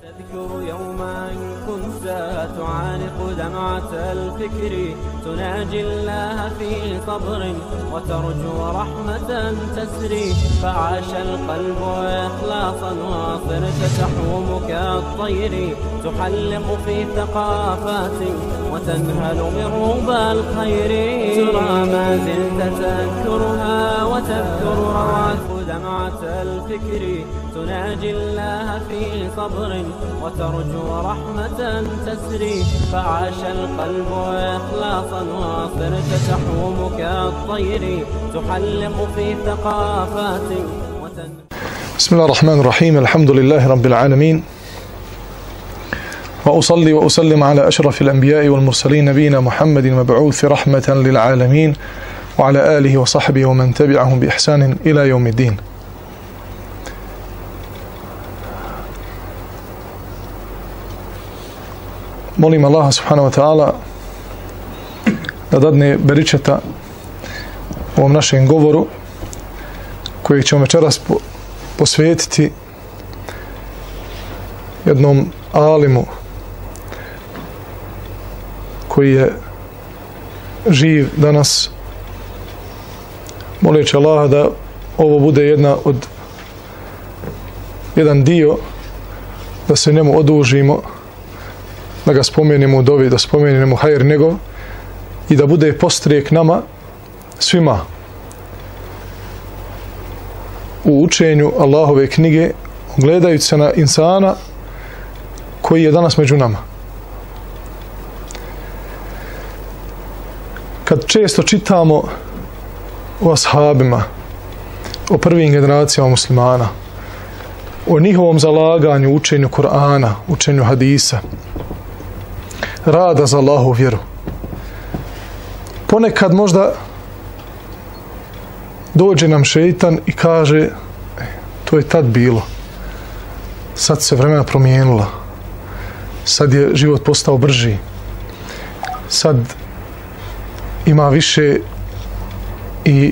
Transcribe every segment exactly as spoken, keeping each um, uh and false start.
تذكر يوما كنت تعانق دمعة الفكر تناجي الله في صبر وترجو رحمة تسري فعاش القلب إخلاصا وصرت تحوم كالطير تحلق في ثقافات وتنهل من ربى الخير ترى ما زلت تذكرها وتذكر رواث دمعة الفكر تناجي الله في صبر وترجو رحمة تسري فعاش القلب إخلاصا وصرت تحوم كالطير تحلق في ثقافات وتن... بسم الله الرحمن الرحيم. الحمد لله رب العالمين، وأصلي وأسلم على أشرف الأنبياء والمرسلين نبينا محمد المبعوث رحمة للعالمين وعلى آله وصحبه ومن تبعهم بإحسان إلى يوم الدين. Molim Allaha subhanahu wa ta'ala da dadne beričeta ovom našem govoru kojeg ćemo večeras posvetiti jednom alimu koji je živ danas, moleći Allaha da ovo bude jedna od jedan dio da se njemu odužimo, da ga spomenemo u dovi, da spomenemo hajr njegov i da bude postrijek nama svima u učenju Allahove knjige, gledajući se na insana koji je danas među nama. Kad često čitamo o ashabima, o prvim generacijama muslimana, o njihovom zalaganju, učenju Kur'ana, učenju hadisa, rada za Allahu vjeru, ponekad možda dođe nam šeitan i kaže to je tad bilo, sad se vremena promijenila, sad je život postao brži, sad ima više i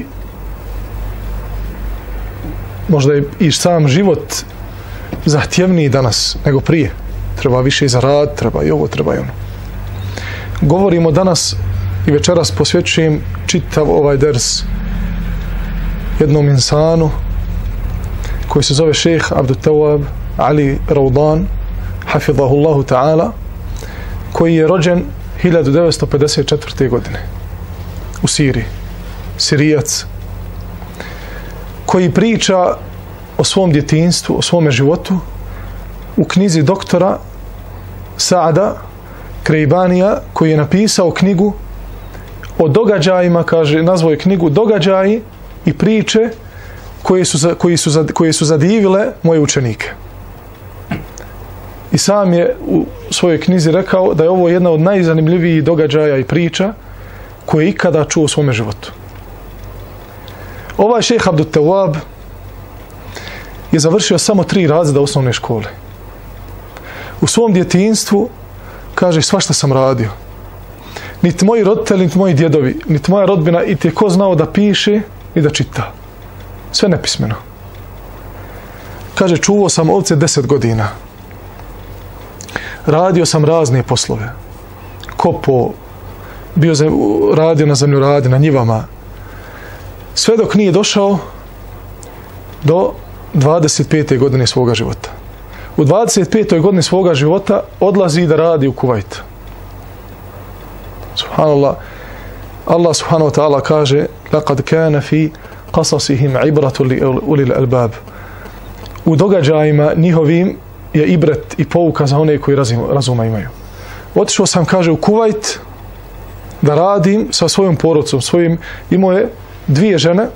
možda je i sam život zahtjevniji danas nego prije, treba više i za rad, treba i ovo, treba i ono. Govorimo danas i večeras posvećujem čitav ovaj ders jednom insanu koji se zove šejh Abdul Tawwab Ali Raudan hafidahullahu ta'ala, koji je rođen hiljadu devetsto pedeset četvrte. godine u Siriji, Sirijac, koji priča o svom djetinjstvu, o svome životu u knjizi doktora Saada Krejbanija, koji je napisao knjigu o događajima, kaže, nazvao je knjigu Događaji i priče koje su, koji su, koje su zadivile moje učenike. I sam je u svojoj knjizi rekao da je ovo jedna od najzanimljivijih događaja i priča koje je ikada čuo u svome životu. Ovaj šejh Abdul Tawwab je završio samo tri razreda osnovne škole. U svom djetinjstvu, kaže, svašta sam radio. Niti moji roditelji, niti moji djedovi, niti moja rodbina, niti je ko znao da piše i da čita. Sve nepismeno. Kaže, čuvao sam ovce deset godina. Radio sam razne poslove. Kopo, bio zem, radio na zemljoradi, na njivama. Sve dok nije došao do dvadeset pete. godine svoga života. U dvadeset petoj. godini svoga života odlazi da radi u Kuvajt. Subhanallah. Allah subhanahu wa ta'ala kaže: "Laqad kana fi qasasihim ibratun li ulil albab." U događajima njihovim je ibret i pouka za one koji razuma imaju. Otišao sam, kaže, u Kuvajt da radim sa svojom porodicom, svojim, imao je dvije žene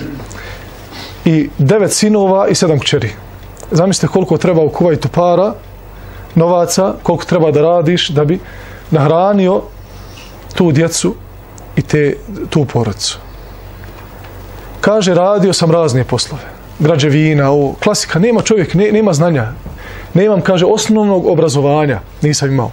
i devet sinova i sedam kćeri. Zamislite koliko treba u Kuvajtu para, novaca, koliko treba da radiš da bi nahranio tu djecu i te, tu porodicu. Kaže, radio sam razne poslove, građevina, ovo, klasika, nema čovjek, ne, nema znanja, nemam, kaže, osnovnog obrazovanja, nisam imao.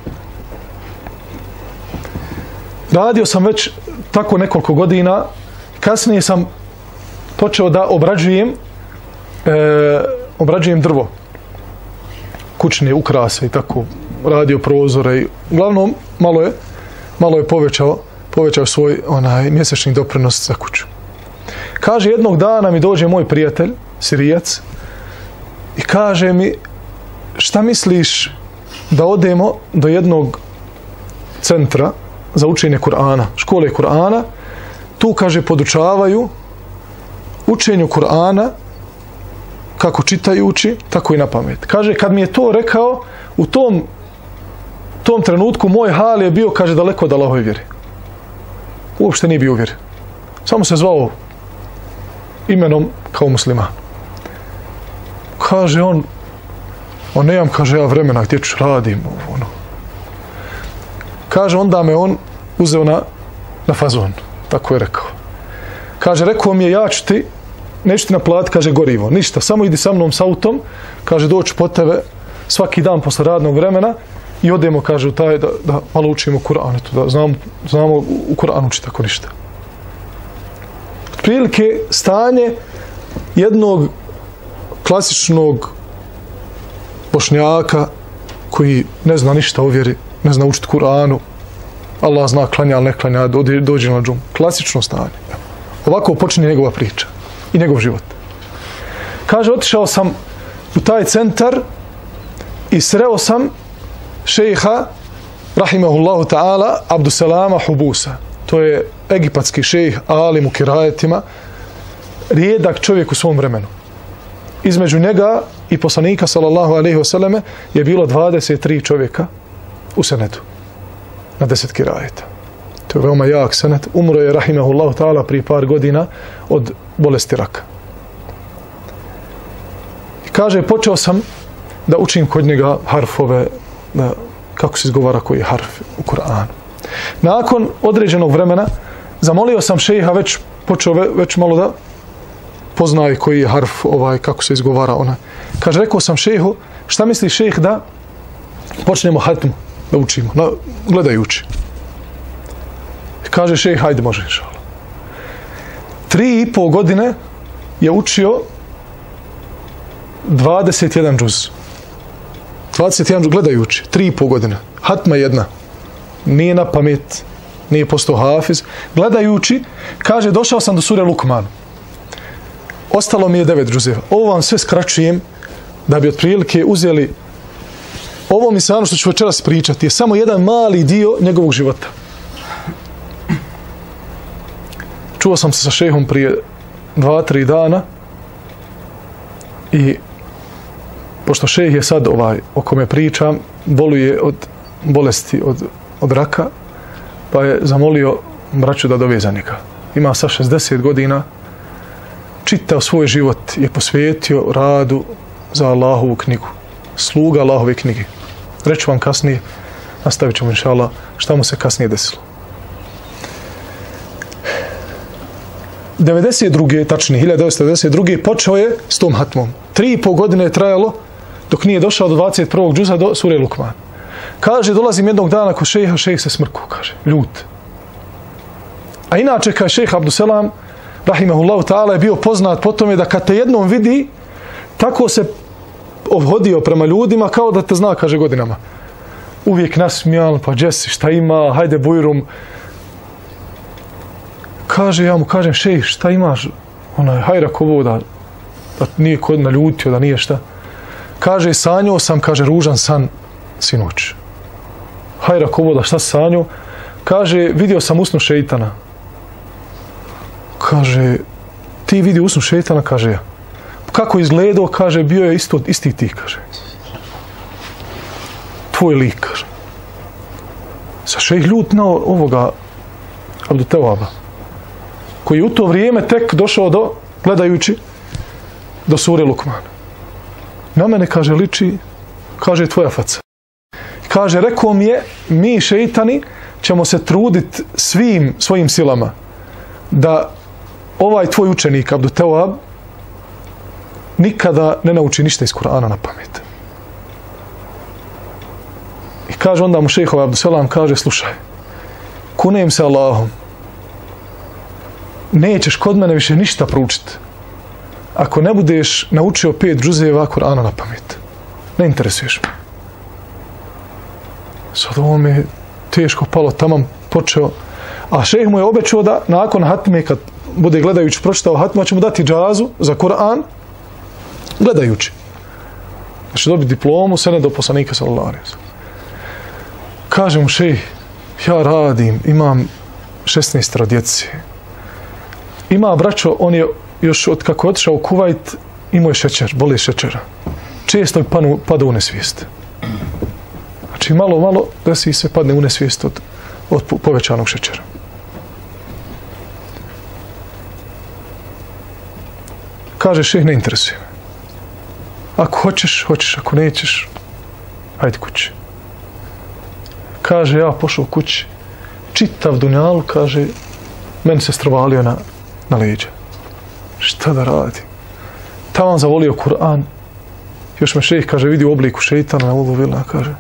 Radio sam već tako nekoliko godina, kasnije sam počeo da obrađujem, e, obrađujem drvo. kućne ukrase i tako, radio prozore i uglavnom malo je, malo je povećao, povećao svoj onaj mjesečni doprinos za kuću. Kaže, jednog dana mi dođe moj prijatelj, Sirijac, i kaže mi, šta misliš da odemo do jednog centra za učenje Kur'ana, škole Kur'ana, tu, kaže, podučavaju učenju Kur'ana kako čitajući, tako i na pamet. Kaže, kad mi je to rekao, u tom, tom trenutku moj hal je bio, kaže, daleko od Allahove vjere. Uopšte nije bio uvjeren. Samo se zvao imenom kao musliman. Kaže on, on nemam, kaže, ja vremena, gdje ću radim, ono. Kaže, onda me on uzeo na, na fazon, tako je rekao. Kaže, rekao mi je, ja ću ti, neću ti naplatiti, kaže, gorivo, ništa, samo idi sa mnom s autom, kaže, doći po tebe svaki dan posle radnog vremena i odemo, kaže, u taj, da, da malo učimo Kur'an, da znamo, znamo u Kur'anu učiti tako ništa. Otprilike stanje jednog klasičnog Bošnjaka koji ne zna ništa o vjeri, ne zna učiti Kur'anu, Allah zna, klanja, ali ne klanja, dođe na džum. Klasično stanje. Ovako počinje njegova priča i njegov život. Kaže, otišao sam u taj centar i sreo sam šejha, rahimahullahu ta'ala, Abduselama Hubusa. To je egipatski šejh, alim u kirajetima, rijedak čovjek u svom vremenu. Između njega i poslanika, sallallahu alejhi ve selleme, je bilo dvadeset tri čovjeka u senetu na deset kirajeta. To je veoma jak senet. Umro je, rahimahullahu ta'ala, prije par godina od bolesti raka. I kaže, počeo sam da učim kod njega harfove, da, kako se izgovara koji je harf u Kur'anu. Nakon određenog vremena zamolio sam šejha, već počeo već malo da poznaje koji je harf, ovaj, kako se izgovara ona. Kaže, rekao sam šejhu, šta misli šejh da počnemo hatmu, da učimo, na, gledajući. Kaže šejh, hajde, može, inšala. Tri i pol godine je učio dvadeset jedan džuz. dvadeset jedan džuz gledajući, tri i pol godine. Hatma jedna. Nije na pamet, nije postao hafiz. Gledajući, kaže, došao sam do sure Lukman. Ostalo mi je devet džuzeva. Ovo vam sve skraćujem da bi otprilike uzeli ovo mislano što ću večeras pričati je samo jedan mali dio njegovog života. Čuo sam se sa šejhom prije dva, tri dana i pošto šejh je sad ovaj o kome pričam, boluje od bolesti, od, od raka, pa je zamolio braću da dove za njega. Ima sa šezdeset godina, čitao svoj život, je posvetio radu za Allahovu knjigu, sluga Allahove knjige. Reću vam kasnije, nastavit ćemo inšallah šta mu se kasnije desilo. devedeset druge tačnije, hiljadu devetsto devedeset druge počeo je s tom hatmom. Tri i pol godine je trajalo dok nije došao do dvadeset prvog džuza do sure Lukman. Kaže, dolazim jednog dana kod šejha, šejh se smrku, kaže, ljut. A inače, kao šejh Abduselam, rahimahullahu ta'ala, je bio poznat po tome da kad te jednom vidi, tako se obhodio prema ljudima kao da te zna, kaže, godinama. Uvijek nasmijan, pa džesi, šta ima, hajde bujrum. Kaže, ja mu kažem, šejh, šta imaš? Onaj, hajrak ovo da, da nije kod naljutio, da nije šta. Kaže, sanjao sam, kaže, ružan san sinoć. Hajrak ovo da šta sanjao? Kaže, vidio sam usnu šeitana. Kaže, ti vidi usnu šeitana? Kaže, ja. Kako izgledao? Kaže, bio je isto, isti ti, kaže. Tvoj lik, kaže. Sa šejh ljut na ovoga Abdutevaba, koji u to vrijeme tek došao do, gledajući, do sure Lukman. Na mene, kaže, liči, kaže, tvoja faca. Kaže, rekao mi je, mi šeitani ćemo se truditi svim svojim silama da ovaj tvoj učenik, Abdutevab, nikada ne nauči ništa iz Kur'ana na pamet. I kaže, onda mu šejhov Abduselam kaže, slušaj, kunem se Allahom, nećeš kod mene više ništa proučiti ako ne budeš naučio pet džuzeva Kur'ana na pamet. ne interesuješ me. Sad ovo mi je teško palo, tamam počeo. A šejh mu je obećao da nakon hatme, kad bude gledajući pročitao hatmu, će mu dati džazu za Kur'an gledajući. Znači dobiti diplomu, sened do poslanika sallallahu alejhi ve sellem. Kaže mu šejh, ja radim, imam šesnaest djece. Ima braćo, on je još od kako je otišao u Kuvajt, imao je šećer, boli šećera. Često je panu, pada u nesvijest. Znači malo, malo desi se padne u nesvijest od, od povećanog šećera. Kaže šejh, ne interesuje me. Ako hoćeš, hoćeš, ako nećeš, hajde kući. Kaže, ja pošao kući, čitav dunjalu, kaže, meni se strovalio na, na leđa. Šta da radi? Taman zavolio Kur'an, još me šejh, kaže, vidi u obliku šeitana, na uvu vilna, kaže.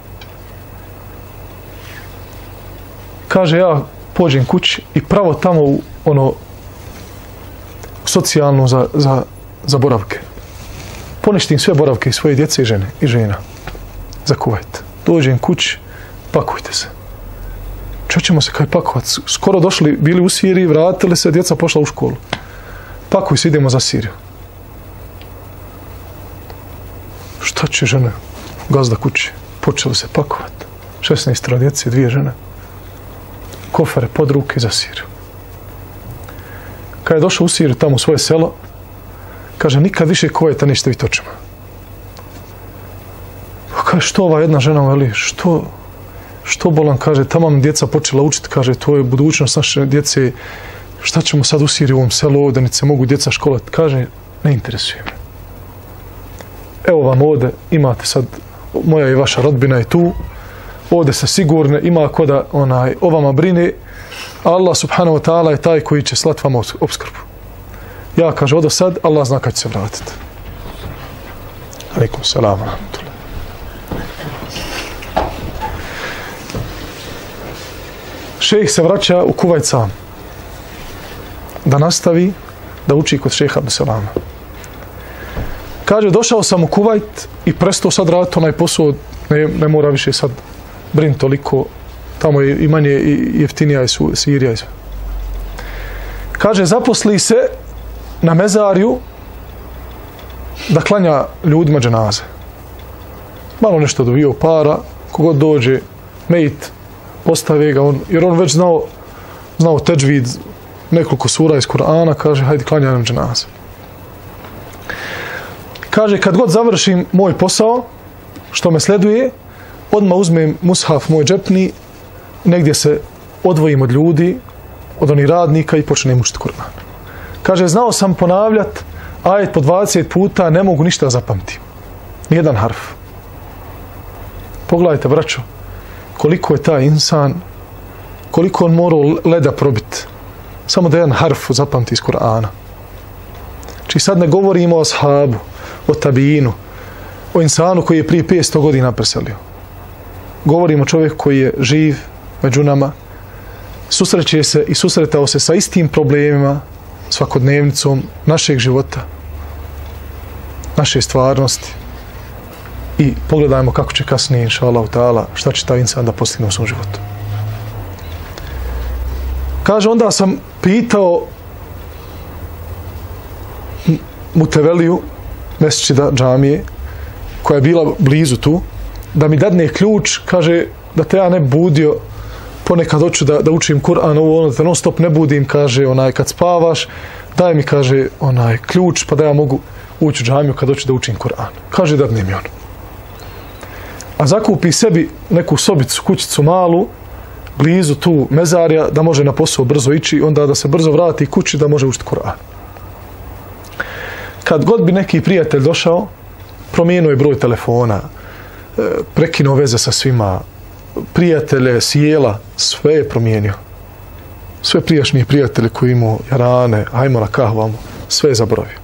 Kaže, ja pođem kući i pravo tamo u ono socijalno za, za, za boravke. Poništim sve boravke svoje djece i žene i žena za Kuvajt. Dođem kući, pakujte se. Čo ćemo se kaj pakovat? Skoro došli, bili u Siriji, vratili se, djeca pošla u školu. Pakuj se, idemo za Siriju. Šta će žene? Gazda kući. Počeli se pakovat. šesnaest djece, dvije žene. Kofere pod ruke za Siriju. Kad je došao u Siriju, tamo u svoje selo, kaže, nikad više Kuvajta nećete vidjeti očima. Kaže, što ova jedna žena veli, što, što bolan, kaže, tamo djeca počela učiti, kaže, to je budućnost naše djece, šta ćemo sad u Siriju, u ovom selu ovdje, niti se mogu djeca školati. Kaže, ne interesuje me. Evo vam ovdje, imate sad, moja i vaša rodbina je tu, ovdje se sigurne, ima ko da onaj, o vama brine, Allah subhanahu wa ta'ala je taj koji će slati vam opskrbu. Ja, kaže, odo sad, Allah zna kad će se vratiti. Alaikum salam, rahmatullah. Šejh se vraća u Kuvajt sam. Da nastavi da uči kod šejha Abdeselama. Kaže, došao sam u Kuvajt i prestao sad raditi onaj posao, ne, ne mora više sad brin toliko, tamo je i manje i jeftinija je Sirija i sve. Kaže, zaposli se na mezarju da klanja ljudima dženaze. Malo nešto dobio para, kogod dođe, mejt, postave ga, on, jer on već znao, znao teđvid, nekoliko sura iz Kur'ana, kaže, hajde klanja nam dženaze. Kaže, kad god završim moj posao, što me sleduje, odmah uzmem mushaf moj džepni, negdje se odvojim od ljudi, od onih radnika i počnem učiti Kur'an. Kaže, znao sam ponavljat ajet po dvadeset puta, ne mogu ništa zapamtiti. Nijedan harf. Pogledajte, braćo, koliko je taj insan, koliko on morao leda probiti. Samo da jedan harf zapamti iz Kur'ana. Či sad ne govorimo o ashabu, o tabijinu, o insanu koji je prije petsto godina preselio. Govorimo o čovjeku koji je živ među nama, susreće se i susretao se sa istim problemima, svakodnevnicom našeg života, naše stvarnosti. I pogledajmo kako će kasnije, inša Allah, ta'ala, šta će taj insan da postigne u svom životu. Kaže, onda sam pitao Muteveliju, mesečida džamije, koja je bila blizu tu, da mi dadne ključ, kaže, da te ja ne budio, ponekad hoću da, da učim Kur'an, ovo ono, da te non stop ne budim, kaže, onaj, kad spavaš, daj mi, kaže, onaj, ključ, pa da ja mogu ući u džamiju kad hoću da učim Kur'an. Kaže, dadne mi on. A zakupi sebi neku sobicu, kućicu malu, blizu tu mezarja, da može na posao brzo ići, onda da se brzo vrati kući, da može učiti Kur'an. Kad god bi neki prijatelj došao, promijenio je broj telefona, prekinuo veze sa svima, prijatelje, sjela, sve je promijenio. Sve prijašnje prijatelje koji imao, jarane, hajmo na kahvamo, sve je zaboravio.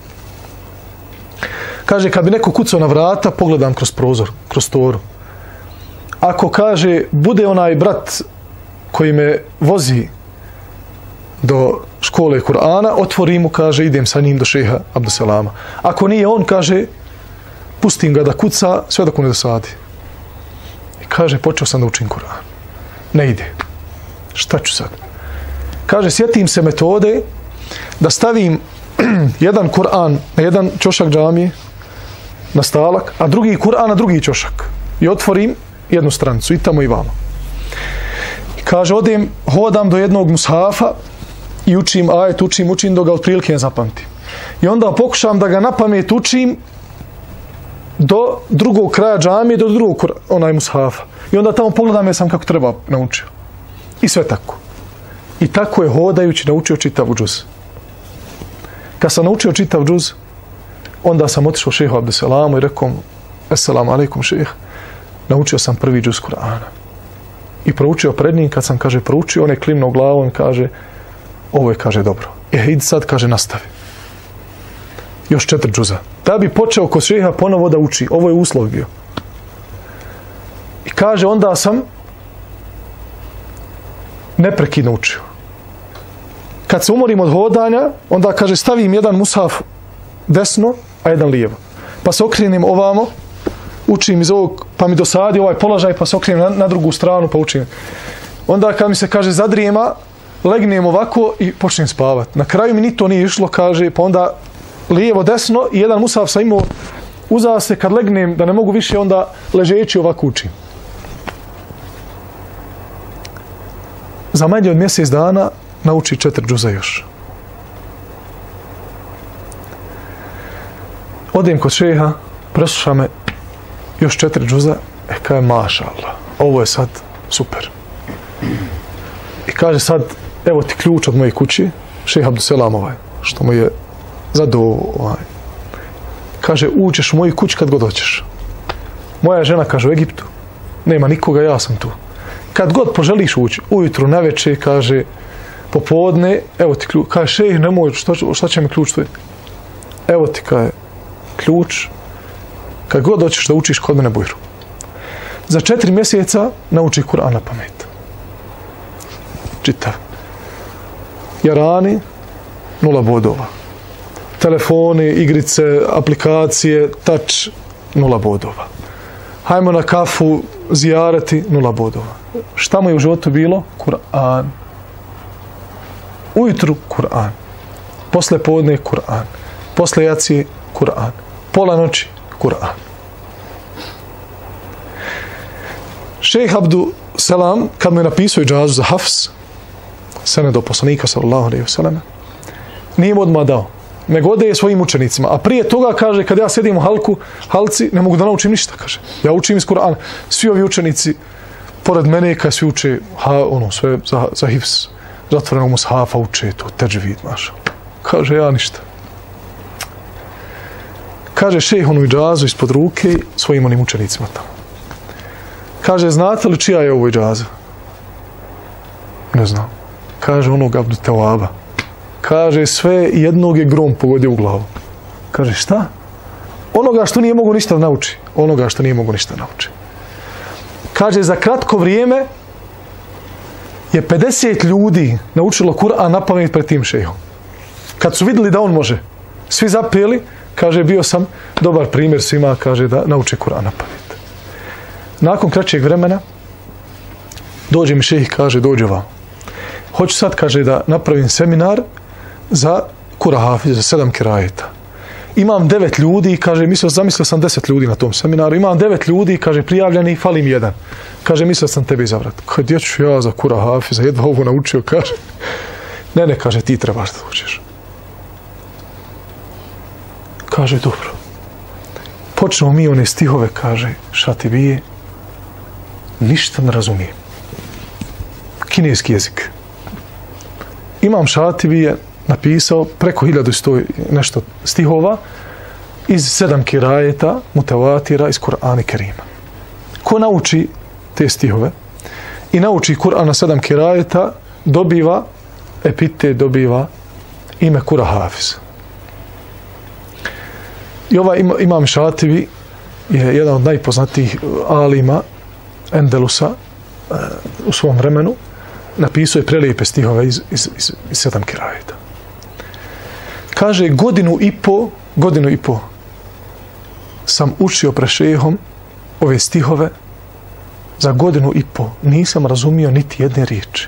Kaže, kad bi neko kucao na vrata, pogledam kroz prozor, kroz toru. Ako, kaže, bude onaj brat koji me vozi do škole Kur'ana, otvori mu, kaže, idem sa njim do šeha Abdeselama. Ako nije on, kaže, pustim ga da kuca sve dok mu ne dosadi. I kaže, počeo sam da učim Kur'an. Ne ide. Šta ću sad? Kaže, sjetim se metode da stavim jedan Kur'an na jedan ćošak džamije, na stalak, a drugi Kur'an na drugi ćošak. I otvorim jednu stranicu, i tamo i vamo. I kaže, odem, hodam do jednog mushafa i učim ajet, učim, učim, dok ga otprilike ne zapamtim. I onda pokušam da ga na pamet učim do drugog kraja džamije, do drugog onaj mushafa. I onda tamo pogledam ja sam kako treba naučio. I sve tako. I tako je hodajući naučio čitav džuz. Kad sam naučio čitav džuz, onda sam otišao šehu Abdeselamu i rekao, assalamu alaikum šeh, naučio sam prvi džuz Kur'ana. I proučio pred njim, kad sam, kaže, proučio, on je klimnuo glavom, kaže, ovo je, kaže, dobro. E, idi sad, kaže, nastavi. Još četiri džuza. Da bi počeo kod šeha ponovo da uči. Ovo je uslov bio. I kaže, onda sam neprekidno učio. Kad se umorim od hodanja, onda, kaže, stavim jedan mushaf desno, a jedan lijevo. Pa se okrenem ovamo, učim iz ovog, pa mi dosadi ovaj položaj, pa se okrenem na, na drugu stranu, pa učim. Onda kad mi se, kaže, zadrijema, legnem ovako i počnem spavati. Na kraju mi ni to nije išlo, kaže, pa onda lijevo, desno i jedan mushaf sam imao uza se, kad legnem da ne mogu više, onda ležeći ovako učim. Za manje od mjesec dana nauči četiri džuza još. Odem kod šeha, presluša me još četiri džuza, e kaže, maša Allah, ovo je sad super. I kaže sad, evo ti ključ od moje kući, šejh Abduselam ovaj, što mu je zadao ovaj. Kaže, uđeš u moju kuću kad god hoćeš. Moja žena, kaže, u Egiptu, nema nikoga, ja sam tu. Kad god poželiš ući, ujutru, navečer, kaže, popodne, evo ti ključ. Kaže, šejh, nemoj, šta, šta će mi ključ tu? Evo ti, kaže, ključ, kad god hoćeš da učiš kod mene bujru. Za četiri mjeseca nauči Kur'an na pamet. Čitav. Jarani, nula bodova. Telefoni, igrice, aplikacije, touch, nula bodova. Hajmo na kafu, zijarati, nula bodova. Šta mu je u životu bilo? Kur'an. Ujutru Kur'an. Posle podne Kur'an. Posle jacije Kur'an. Pola noći Kur'an. Šejh Abduselam, kad mu je napisao iđazu za hafs, sene do poslanika, sallallahu alejhi ve sellem, nije mu odmah dao. Nego odeje svojim učenicima. A prije toga, kaže, kad ja sedim u halku, halci, ne mogu da naučim ništa, kaže. Ja učim iz Kur'ana. Svi ovi učenici, pored mene, kad svi uče, ha, ono, sve za, za hifs, zatvorenog mushafa uče, to teđvid, maša. Kaže, ja ništa. Kaže šejh onu iđazu ispod ruke svojim onim učenicima tamo. Kaže, znate li čija je ovo iđaza? Ne znam. Kaže, onog Abdu Tewaba. Kaže, sve jednog je grom pogodio u glavu. Kaže, šta? Onoga što nije mogu ništa nauči. Onoga što nije mogu ništa nauči. Kaže, za kratko vrijeme je pedeset ljudi naučilo Kur'an na pamet pred tim šejhom. Kad su vidjeli da on može, svi zapeli, kaže, bio sam dobar primjer svima, kaže, da nauče Kur'an na pamet. Nakon kraćeg vremena, dođe mi šejh, kaže, dođe vam. Hoću sad, kaže, da napravim seminar za Kurahafiz, za sedam kirajeta. Imam devet ljudi, kaže, mislio, zamislio sam deset ljudi na tom seminaru. Imam devet ljudi, kaže, prijavljeni, falim jedan. Kaže, mislio sam tebe izabrati. Kaže, gdje ću ja za Kurahafiza, jedva ovo naučio, kaže. Ne, ne, kaže, ti trebaš da učiš. Kaže, dobro. Počnemo mi one stihove, kaže, Šatibije, ništa ne razumijem. Kineski jezik. Imam Šatibije napisao preko hiljadu sto nešto stihova iz sedam kirajeta, mutevatira, iz Kur'ana Kerima. Ko nauči te stihove i nauči Kur'an na sedam kirajeta, dobiva epitet, dobiva ime Kurahafiz. I ovaj Imam Šatibi je jedan od najpoznatijih alima Endelusa u svom vremenu. Napisao je prelijepe stihove iz, iz, iz, iz sedam kirajeta. Kaže, godinu i po, godinu i po sam učio pre šejhom ove stihove, za godinu i po nisam razumio niti jedne riječi.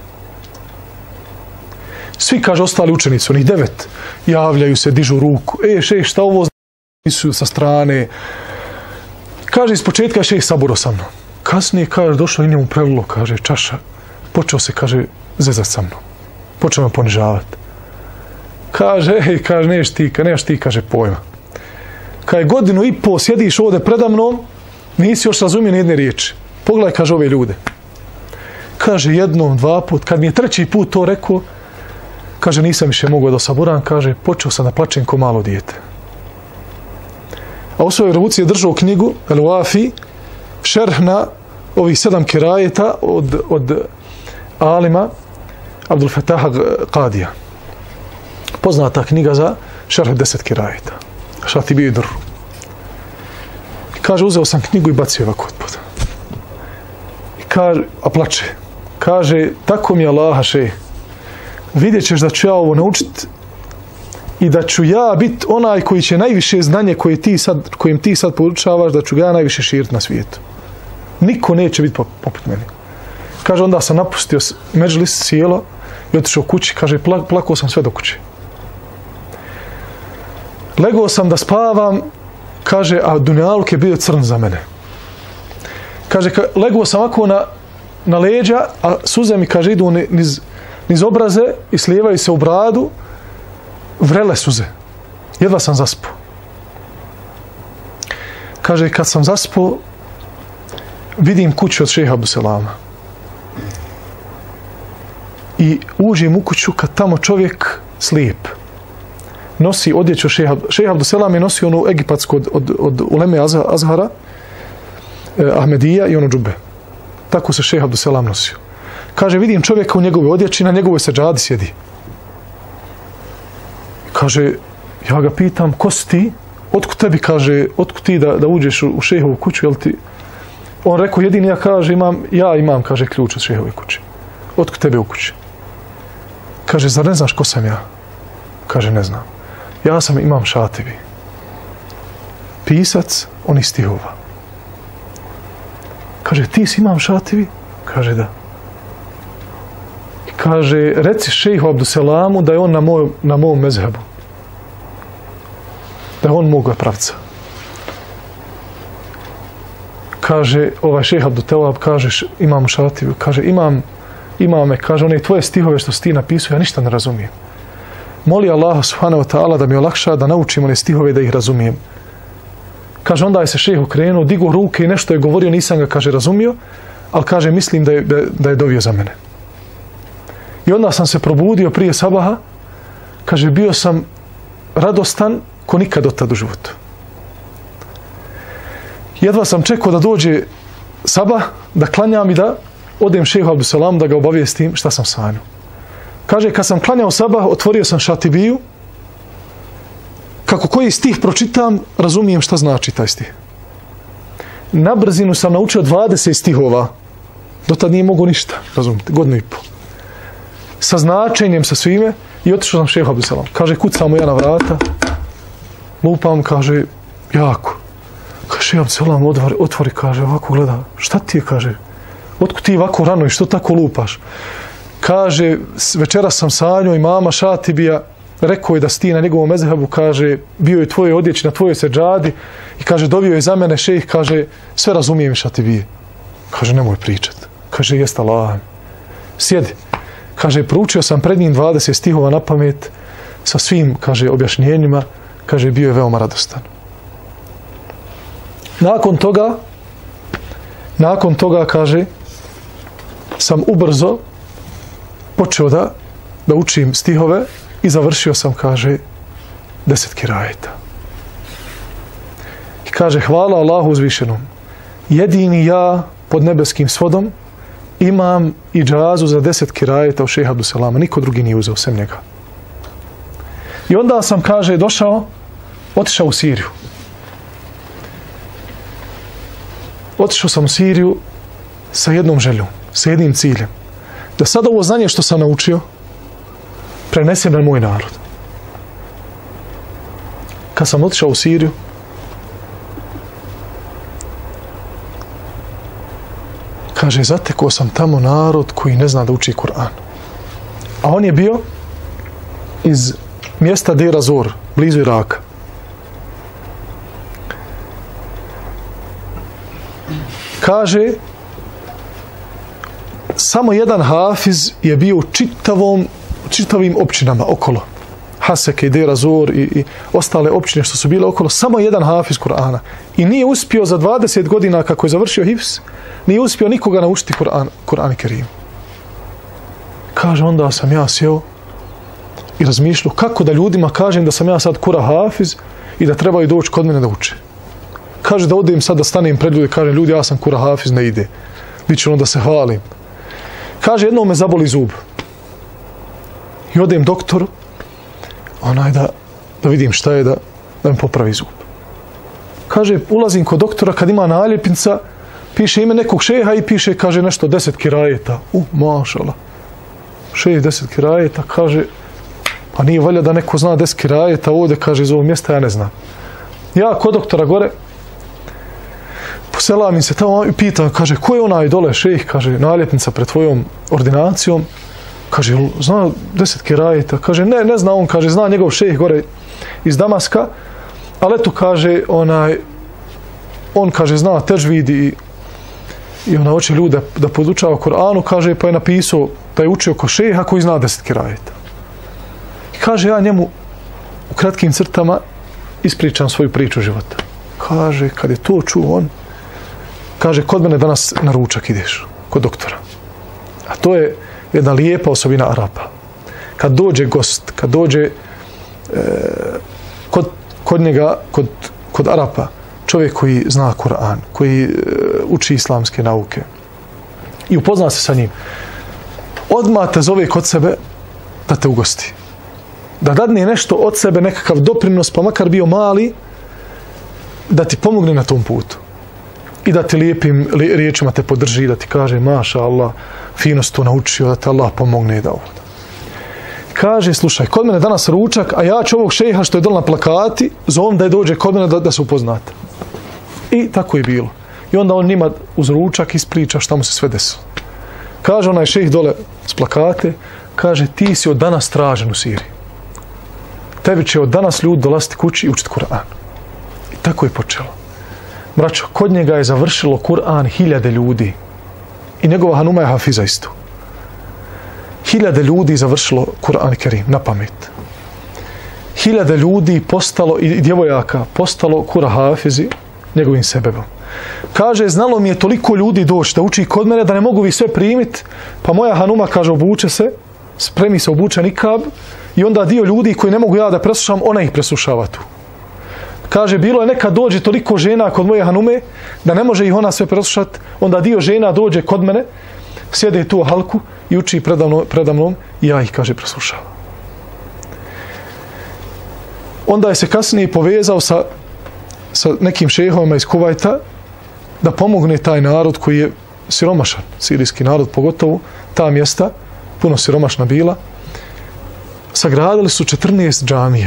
Svi, kaže, ostali učenici, onih devet, javljaju se, dižu ruku. E, šejh, šta ovo su sa strane? Kaže, iz početka je šejh saburo sa mnom. Kasnije, kaže, došlo i njemu prelilo, kaže, čaša. Počeo se, kaže, zezat sa mnom. Počeo me ponižavati. Kaže, ej, kaže, neš ti, neš ti, kaže, pojma. Kaže, godinu i po sjediš ovdje preda mnom, nisi još razumio ni jedne riječi. Pogledaj, kaže, ove ljude. Kaže, jednom, dva put, kad mi je treći put to rekao, kaže, nisam više mogao da saburam, kaže, počeo sam da plačem ko malo dijete. A u svojoj ruci je držao knjigu, El Wafi, šerh na ovih sedam kirajeta od, od alima Abdul Fetaha Qadija. Poznata knjiga za šerh deset kirajeta. Šatibi i Durru. Kaže, uzeo sam knjigu i bacio ovako od poda. Kaže, a plače. Kaže, tako mi je Allaha, šejh, vidjet ćeš da ću ja ovo naučiti i da ću ja biti onaj koji će najviše znanje koje ti sad, kojim ti sad poručavaš, da ću ga ja najviše širiti na svijetu. Niko neće biti poput meni. Kaže, onda sam napustio medžlis, sjelo i otišao kući. Kaže, plak, plakao sam sve do kuće. Legao sam da spavam, kaže, a dunjaluk je bio crn za mene. Kaže, ka, legao sam ovako na, na leđa, a suze mi, kaže, idu niz, niz obraze i slijevaju se u bradu, vrele suze. Jedva sam zaspao. Kaže, kad sam zaspao, vidim kuću od šejha Abduselama. I uđem u kuću kad tamo čovjek slijep. Nosi odjeću šejha. Šejh Abduselam je nosio onu egipatsku od, od, od uleme Azhara, eh, Ahmedija i ono džube. Tako se šejh Abduselam nosio. Kaže, vidim čovjeka u njegove odjeći, na njegovoj seđadi sjedi. Kaže, ja ga pitam, ko si ti? Otkud tebi, kaže, otkud ti da, da uđeš u, u šejhovu kuću, jel ti? On rekao, jedini ja, kaže, imam, ja imam, kaže, ključ od šejhove kuće. Otkud tebe u kući? Kaže, zar ne znaš ko sam ja? Kaže, ne znam. Ja sam Imam Šatibi. Pisac onih stihova. Kaže, ti si Imam Šatibi? Kaže, da. I kaže, reci šejhu Abduselamu da je on na, moj, na mom mezhebu. Da je on moga pravca. Kaže, ovaj šejh Abdutelab, kaže, Imam Šatibi, kaže, imam, imame, kaže, one tvoje stihove što si ti napisao, ja ništa ne razumijem. Moli Allaha subhanahu wa ta'ala da mi olakša da naučim one stihove da ih razumijem. Kaže, onda je se šejh okrenuo, digao ruke i nešto je govorio, nisam ga, kaže, razumio, ali kaže, mislim da je, da, da je dovio za mene. I onda sam se probudio prije sabaha, kaže, bio sam radostan ko nikad od tad u životu. Jedva sam čekao da dođe sabah, da klanjam i da odem šejhu Abduselamu da ga obavijestim šta sam sanjao. Kaže, kad sam klanjao sabah, otvorio sam Šatibiju, kako koji stih pročitam, razumijem šta znači taj stih. Na brzinu sam naučio dvadeset stihova, do tad nije mogo ništa, razumite, godinu i po. Sa značenjem, sa svime, i otišao sam šejhu Abduselamu. Kaže, kucamo ja na vrata, lupam, kaže, jako. Kaže, šejh Abduselam otvori, otvori, kaže, ovako gleda, šta ti je, kaže, otkud ti ovako rano i što tako lupaš? Kaže, večera sam sanjao i mama Šatibija, rekao je da si ti na njegovom mezhebu, kaže, bio je tvoje odjeći na tvojoj seđadi i kaže, dobio je za mene šejh, kaže, sve razumijem Šatibije. Kaže, nemoj pričat. Kaže, jest Allah. Sjedi. Kaže, proučio sam pred njim dvadeset stihova na pamet sa svim, kaže, objašnjenjima. Kaže, bio je veoma radostan. Nakon toga, nakon toga, kaže, sam ubrzo počeo da, da učim stihove i završio sam, kaže, deset kirajeta. I kaže, hvala Allahu uzvišenom. Jedini ja pod nebeskim svodom imam iđazu za deset kirajeta u šejha Abduselama. Niko drugi nije uzeo sem njega. I onda sam, kaže, došao, otišao u Siriju. Otišao sam u Siriju sa jednom željom, sa jednim ciljem. Da sad ovo znanje što sam naučio prenesem na moj narod. Kad sam otišao u Siriju, kaže, zatekao sam tamo narod koji ne zna da uči Kur'an. A on je bio iz mjesta Deir ez-Zor, blizu Iraka. Kaže, samo jedan hafiz je bio u čitavom, čitavim općinama okolo. Haseke i Deir ez-Zor i, i ostale općine što su bile okolo, samo jedan hafiz Kur'ana. I nije uspio za dvadeset godina kako je završio hifz, nije uspio nikoga naučiti Kur'an, Kur'an Kerim. Kaže, onda sam ja sjeo i razmišljao kako da ljudima kažem da sam ja sad kura hafiz i da trebaju doći kod mene da uče. Kaže, da odem sad da stanem pred ljudi, kažem, ljudi, ja sam kura hafiz, ne ide. Biće ono da se hvalim. Kaže, jednom me zaboli zub. I odem doktoru, onaj da, da vidim šta je da, da mi popravi zub. Kaže, ulazim kod doktora kad ima naljepnica, piše ime nekog šeha i piše, kaže, nešto deset kirajeta. U, mašala. Šest, deset kirajeta, kaže, pa nije valja da neko zna deset kirajeta ovdje, kaže, iz ovog mjesta, ja ne znam. Ja kod doktora gore, poselam se tamo i pitam, kaže, ko je onaj dole šejh, kaže, naljepnica pred tvojom ordinacijom, kaže, zna deset kirajeta, kaže, ne, ne zna on, kaže, zna njegov šejh gore iz Damaska, ali eto, kaže, onaj, on, kaže, zna težvid i, i ona hoće ljude da podučava Kur'anu, kaže, pa je napisao da je učio ko šejha koji zna deset kirajeta. I kaže, ja njemu u kratkim crtama ispričam svoju priču života. Kaže, kad je to čuo on, kaže, kod mene danas na ručak ideš, kod doktora. A to je jedna lijepa osobina Arapa. Kad dođe gost, kad dođe e, kod, kod njega, kod, kod Arapa, čovjek koji zna Kur'an, koji e, uči islamske nauke i upozna se sa njim, odmah te zove kod sebe da te ugosti. Da dadne nešto od sebe, nekakav doprinos, pa makar bio mali, da ti pomogne na tom putu. I da ti lijepim riječima te podrži, da ti kaže, maša Allah, fino si to naučio, da te Allah pomogne da ovo. Kaže, slušaj, kod mene danas ručak, a ja ću ovog šejha što je dole na plakati, zovem da je dođe kod mene da, da se upoznate. I tako je bilo. I onda on njima uz ručak ispriča šta mu se sve desilo. Kaže onaj šejh dole s plakate, kaže, ti si od danas tražen u Siriji. Tebi će od danas ljudi dolaziti kući i učiti Kur'an. I tako je počelo. Braćo, kod njega je završilo Kur'an hiljade ljudi. I njegova hanuma je hafiza isto. Hiljade ljudi završilo Kur'an Kerim na pamet. Hiljade ljudi postalo, i djevojaka, postalo kura hafizi njegovim sebebom. Kaže, znalo mi je toliko ljudi doći da uči kod mene da ne mogu vi sve primiti, pa moja hanuma, kaže, obuče se, spremi se, obuče nikab, i onda dio ljudi koji ne mogu ja da preslušam, ona ih preslušava tu. Kaže, bilo je nekad dođe toliko žena kod moje hanume, da ne može ih ona sve preslušati, onda dio žena dođe kod mene, sjede tu u halku i uči predamnom, predamnom i ja ih, kaže, preslušavam. Onda je se kasnije povezao sa, sa nekim šehovima iz Kuvajta da pomogne taj narod koji je siromašan, sirijski narod pogotovo, ta mjesta, puno siromašna bila. Sagradili su četrnaest džamija.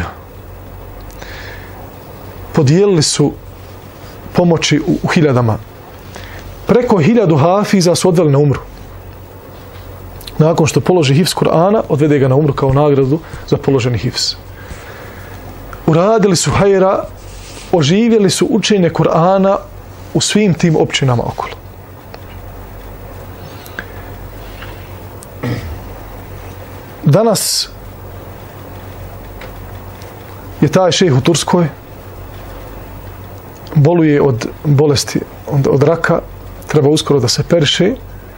Podijelili su pomoći u, u hiljadama. Preko hiljadu hafiza su odveli na umru. Nakon što položi hifz Kur'ana, odvede ga na umru kao nagradu za položeni hifz. Uradili su hajra, oživjeli su učenje Kur'ana u svim tim općinama okolo. Danas je taj šejh u Turskoj, boluje od bolesti, od, od raka, treba uskoro da se periše.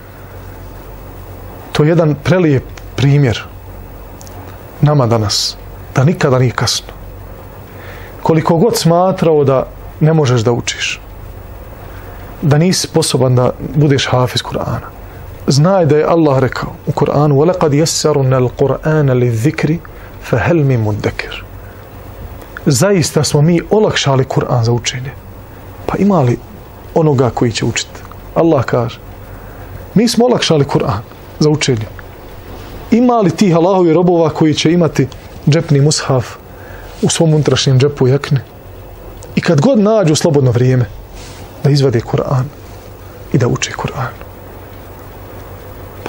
To je jedan prelijep primjer nama danas, da nikada nije kasno. Koliko god smatrao da ne možeš da učiš, da nisi sposoban da budeš hafiz Kur'ana, znaj da je Allah rekao u Kur'anu وَلَقَدْ يَسَّرُنَا الْقُرْآنَ لِلذِّكْرِ فَهَلْ مِن مُدَّكِرِ. Zaista smo mi olakšali Kur'an za učenje. Pa ima li onoga koji će učiti? Allah kaže, mi smo olakšali Kur'an za učenje. Ima li tih Allahovi robova koji će imati džepni mushaf u svom unutrašnjem džepu jakne i kad god nađu slobodno vrijeme da izvade Kur'an i da uče Kur'an?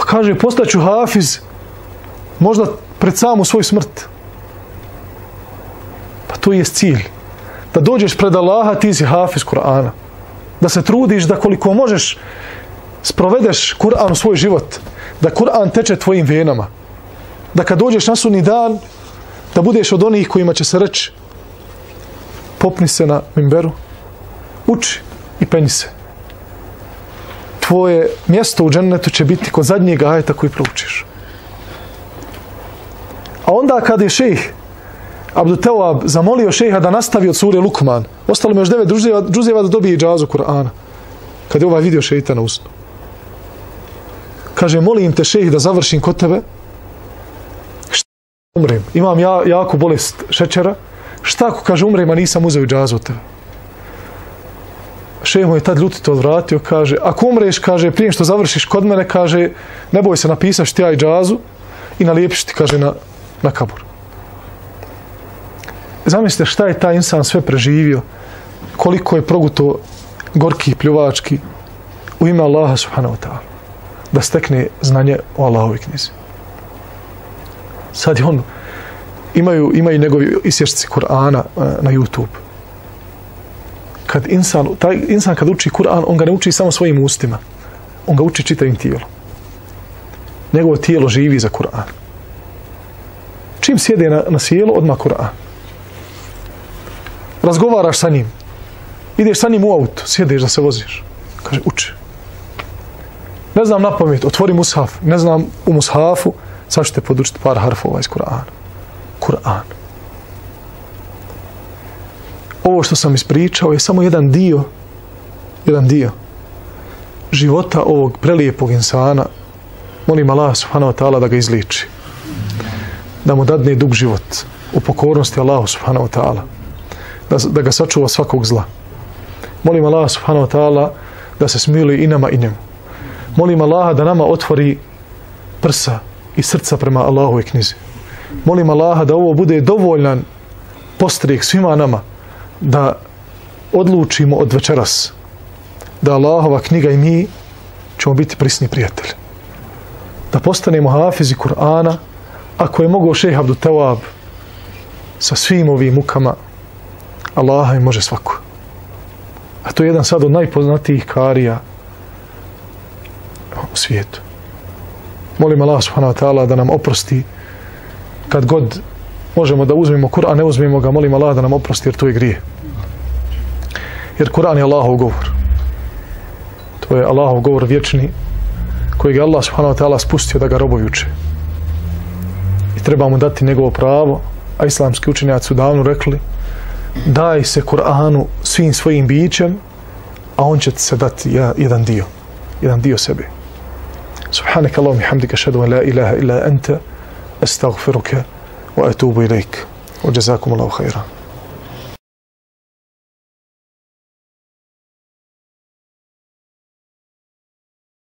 kaže, postaću hafiz možda pred samu svoju smrt. Pa to je cilj. Da dođeš pred Allaha, ti si hafiz Kur'ana. Da se trudiš da koliko možeš sprovedeš Kur'an u svoj život. Da Kur'an teče tvojim venama. Da kad dođeš na sudnji dan, da budeš od onih kojima će se reći popni se na mimberu, uči i penji se. Tvoje mjesto u džennetu će biti kod zadnjeg ajeta koji proučiš. A onda kad je šejh Abdul Tawab zamolio šejha da nastavi od sure Lukman, ostalo mi još devet džuzeva da dobije džazu Kur'ana. Kad je ovaj vidio šeitana usnu. Kaže, molim te šejh da završim kod tebe. Šta umrem? Imam ja, jako bolest šećera. Šta ako, kaže, umrem, a nisam uzeo džazu od tebe? Šejh mu je tad ljutito odvratio, kaže, ako umreš, kaže, prije što završiš kod mene, kaže, ne boj se, napisaš ti ja i džazu i nalijepiš ti, kaže, na, na kabur. Zamislite šta je taj insan sve preživio, koliko je proguto gorki, pljuvački u ime Allaha subhanahu wa ta'ala, da stekne znanje o Allahovi knjizi. Sad je on, imaju, imaju njegovi isječci Kur'ana na YouTube. Kad insan, taj insan kad uči Kur'an, on ga ne uči samo svojim ustima, on ga uči čitavim tijelom. Njegovo tijelo živi za Kur'an. Čim sjede na, na sjelo, odmah Kur'an. Razgovaraš sa njim, ideš sa njim u auto, sjedeš da se voziš. Kaže, uči. Ne znam na pamet, otvori mushaf, ne znam u mushafu, sad ću te podučiti par harfova iz Kur'ana. Kur'an. Ovo što sam ispričao je samo jedan dio, jedan dio života ovog prelijepog insana. Molim Allah subhanahu wa ta'ala da ga izliči. Da mu dadne dug život u pokornosti Allahu subhanahu wa ta'ala. Da, da ga sačuva svakog zla. Molim Allah subhanahu wa ta'ala da se smiluje i nama i njemu. Molim Allaha da nama otvori prsa i srca prema Allahove knjizi. Molim Allaha da ovo bude dovoljan postrijek svima nama da odlučimo od večeras da Allahova knjiga i mi ćemo biti prisni prijatelji. Da postanemo hafizi Kur'ana, ako je mogao šejh Abdul Tawab sa svim ovim mukama, Allaha im može svako. A to je jedan sad od najpoznatijih karija u svijetu. Molim Allah subhanahu wa ta'ala da nam oprosti kad god možemo da uzmemo Kur'an, ne uzmemo ga, molim Allah da nam oprosti jer to je grije. Jer Kur'an je Allahov govor. To je Allahov govor vječni kojeg je Allah subhanahu wa ta'ala spustio da ga robovi uče. I treba mu dati njegovo pravo, a islamski učenjaci su davno rekli daj se Kur'anu svim svojim bićem, a on će se dati jedan dio, jedan dio sebe. Subhanaka Allahumma hamdika ashhadu an la ilaha illa anta astaghfiruka wa atubu ilaik. Wa jazakumullahu khairan.